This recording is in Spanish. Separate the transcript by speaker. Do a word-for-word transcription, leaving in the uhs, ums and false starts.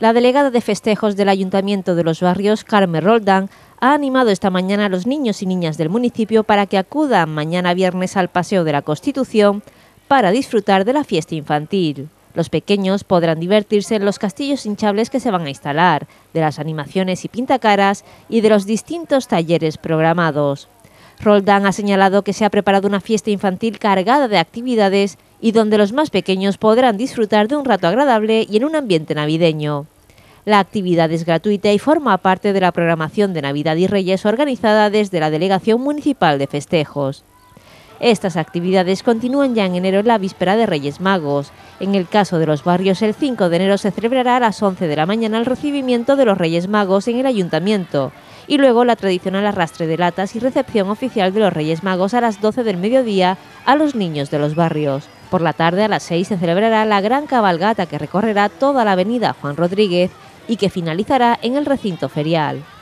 Speaker 1: La delegada de festejos del Ayuntamiento de Los Barrios, Carmen Roldán, ha animado esta mañana a los niños y niñas del municipio para que acudan mañana viernes al Paseo de la Constitución para disfrutar de la fiesta infantil. Los pequeños podrán divertirse en los castillos hinchables que se van a instalar, de las animaciones y pintacaras y de los distintos talleres programados. Roldán ha señalado que se ha preparado una fiesta infantil cargada de actividades y donde los más pequeños podrán disfrutar de un rato agradable y en un ambiente navideño. La actividad es gratuita y forma parte de la programación de Navidad y Reyes organizada desde la Delegación Municipal de Festejos. Estas actividades continúan ya en enero en la víspera de Reyes Magos. En el caso de Los Barrios, el cinco de enero se celebrará a las once de la mañana el recibimiento de los Reyes Magos en el Ayuntamiento y luego la tradicional arrastre de latas y recepción oficial de los Reyes Magos a las doce del mediodía a los niños de Los Barrios. Por la tarde a las seis se celebrará la gran cabalgata que recorrerá toda la avenida Juan Rodríguez y que finalizará en el recinto ferial.